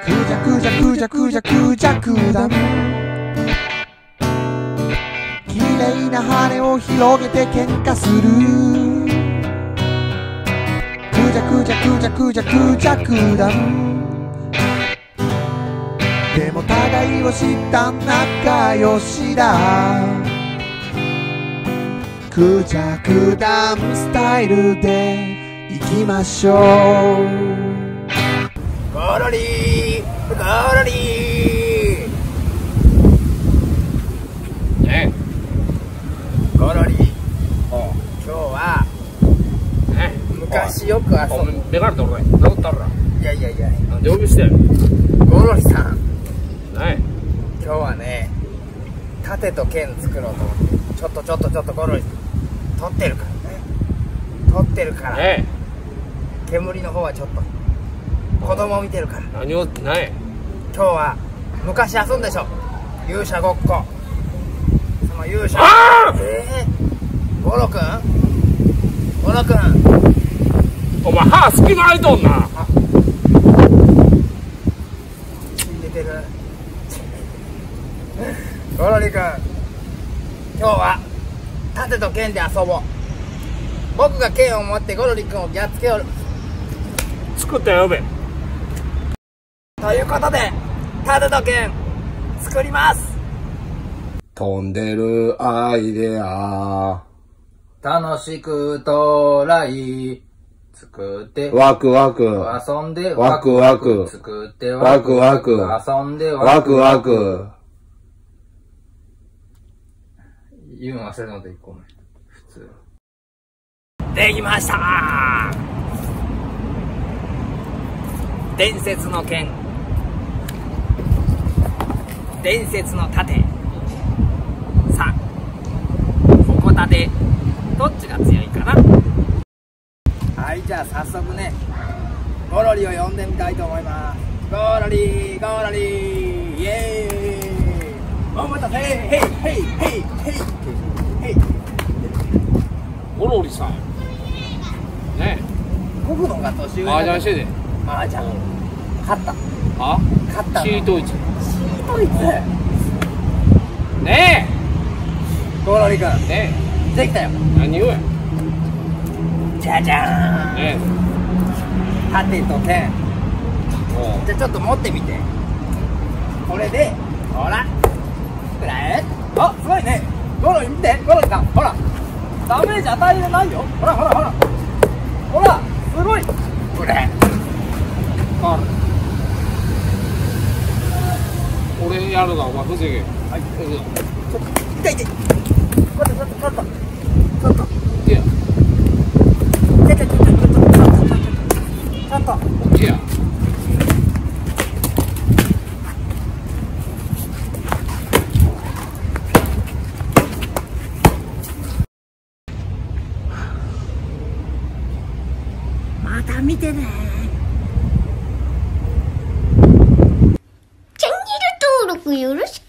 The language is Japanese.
クジャクジャクジャクジャクジャクダム、綺麗な羽を広げて喧嘩する。クジャクジャクジャクジャクジャクダム、でも互いを知った仲良しだ。クジャクダムスタイルでいきましょう。 ゴロリゴロリねゴロリ、 お今日はね昔よく遊んメガネ取るね治ったらいやいやいや、 なんで呼び捨てやねんゴロリさん、 ね今日はね盾と剣作ろうと思って。ちょっとゴロリ取ってるからね、取ってるからね煙の方はちょっと子供見てるから。 何をね今日は昔遊んでしょ、勇者ごっこ。その勇者、 あゴロくんお前歯隙間空いとんな。 出てるゴロリくん、今日は盾と剣で遊ぼう。僕が剣を持ってゴロリくんをやっつけよる作ったよ呼べ。 ということで、盾と剣作ります。 飛んでるアイデア楽しくトライ、作ってワクワク遊んでワクワク作ってワクワク遊んでワクワク。 言うの忘れるので1個目普通できました。伝説の剣、伝説の盾。さあ矛盾どっちが強いかな。はい、じゃあ早速ねゴロリを呼んでみたいと思います。ゴロリゴロリイエーイ、お待たせ、ヘイヘイヘイヘイヘイ。 ゴロリさんね僕のが年上麻雀してで麻雀勝ったあ勝ったの。 チートイツドイツねゴロリ君えねできたよ。 え何をやじゃじゃーん、 ね盾と剣。 えおじゃあちょっと持ってみて。これでほらくらえ。あ、すごいねゴロリ、見てゴロリさん、ほらダメージ与えれないよ。ほらほらほらほら、すごいこれ。 あ俺やるなお前防げ。 はい、痛い痛い。ちょっとちょっとちょっとちょっといやちょっとちょっといやまた見てね。 チャンネル登録よろしく。